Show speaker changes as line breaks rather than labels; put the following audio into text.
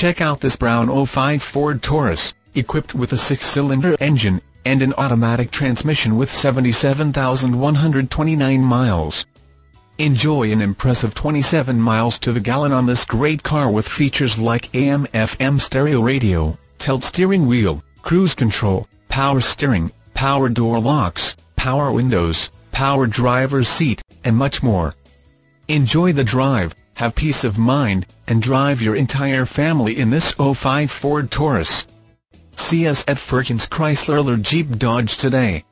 Check out this brown '05 Ford Taurus, equipped with a 6-cylinder engine and an automatic transmission with 77,129 miles. Enjoy an impressive 27 miles to the gallon on this great car with features like AM/FM stereo radio, tilt steering wheel, cruise control, power steering, power door locks, power windows, power driver's seat, and much more. Enjoy the drive, have peace of mind, and drive your entire family in this '05 Ford Taurus. See us at Firkins Chrysler or Jeep Dodge today.